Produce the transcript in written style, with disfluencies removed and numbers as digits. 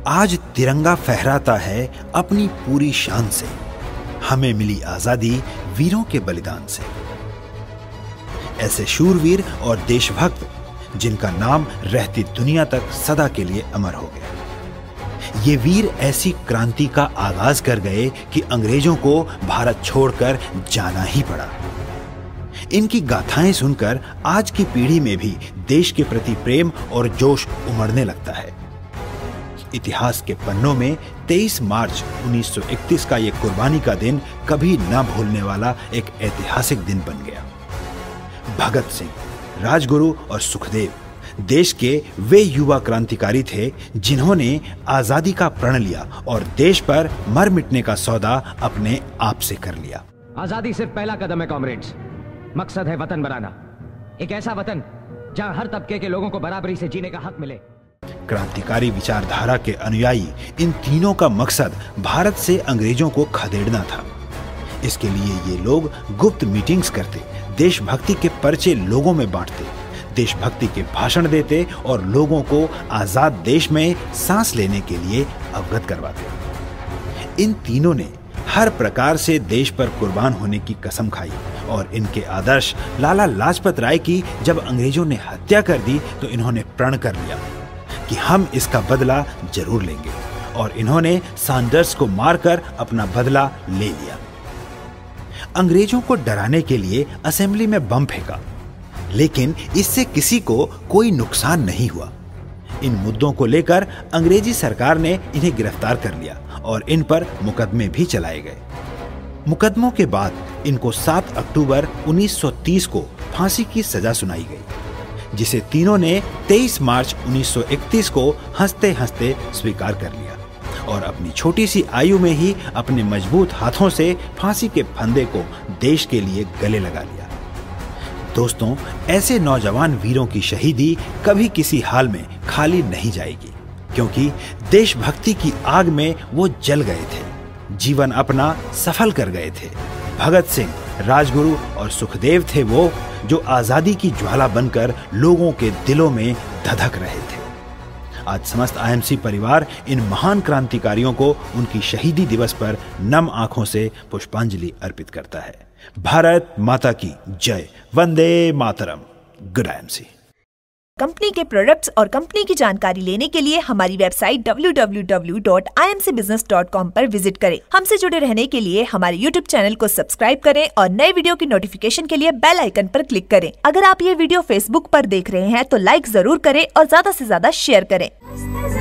आज तिरंगा फहराता है अपनी पूरी शान से। हमें मिली आजादी वीरों के बलिदान से। ऐसे शूरवीर और देशभक्त जिनका नाम रहती दुनिया तक सदा के लिए अमर हो गया। ये वीर ऐसी क्रांति का आगाज कर गए कि अंग्रेजों को भारत छोड़कर जाना ही पड़ा। इनकी गाथाएं सुनकर आज की पीढ़ी में भी देश के प्रति प्रेम और जोश उमड़ने लगता है। इतिहास के पन्नों में 23 मार्च 1931 का यह कुर्बानी का दिन कभी न भूलने वाला एक ऐतिहासिक दिन बन गया। भगत सिंह, राजगुरु और सुखदेव देश के वे युवा क्रांतिकारी थे जिन्होंने आजादी का प्रण लिया और देश पर मर मिटने का सौदा अपने आप से कर लिया। आजादी सिर्फ पहला कदम है कॉमरेड्स। मकसद है वतन बनाना, एक ऐसा वतन जहां हर तबके के लोगों को बराबरी से जीने का हक मिले। क्रांतिकारी विचारधारा के अनुयायी इन तीनों का मकसद भारत से अंग्रेजों को खदेड़ना था। इसके लिए ये लोग गुप्त मीटिंग्स करते, देशभक्ति के पर्चे लोगों में बांटते, देशभक्ति के भाषण देते और लोगों को आजाद देश में सांस लेने के लिए अवगत करवाते। इन तीनों ने हर प्रकार से देश पर कुर्बान होने की कसम खाई और इनके आदर्श लाला लाजपत राय की जब अंग्रेजों ने हत्या कर दी तो इन्होंने प्रण कर लिया कि हम इसका बदला जरूर लेंगे और इन्होंने सैंडर्स को मारकर अपना बदला ले लिया। अंग्रेजों को डराने के लिए असेंबली में बम फेंका, लेकिन इससे किसी को कोई नुकसान नहीं हुआ। इन मुद्दों को लेकर अंग्रेजी सरकार ने इन्हें गिरफ्तार कर लिया और इन पर मुकदमे भी चलाए गए। मुकदमों के बाद इनको 7 अक्टूबर 1930 को फांसी की सजा सुनाई गई, जिसे तीनों ने 23 मार्च 1931 को हंसते हंसते स्वीकार कर लिया और अपनी छोटी सी आयु में ही अपने मजबूत हाथों से फांसी के फंदे को देश के लिए गले लगा लिया। दोस्तों, ऐसे नौजवान वीरों की शहीदी कभी किसी हाल में खाली नहीं जाएगी, क्योंकि देशभक्ति की आग में वो जल गए थे, जीवन अपना सफल कर गए थे। भगत सिंह, राजगुरु और सुखदेव थे वो जो आजादी की ज्वाला बनकर लोगों के दिलों में धधक रहे थे। आज समस्त आईएमसी परिवार इन महान क्रांतिकारियों को उनकी शहीदी दिवस पर नम आंखों से पुष्पांजलि अर्पित करता है। भारत माता की जय। Vande Mataram. Good IMC. Company के प्रोडक्ट्स और कंपनी की जानकारी लेने के लिए हमारी वेबसाइट www.imcbusiness.com पर विजिट करें। हमसे जुड़े रहने के लिए हमारे YouTube चैनल को सब्सक्राइब करें और नए वीडियो की नोटिफिकेशन के लिए बेल आइकन पर क्लिक करें। अगर आप ये वीडियो Facebook पर देख रहे हैं तो लाइक जरूर करें और ज्यादा से ज्यादा शेयर करें।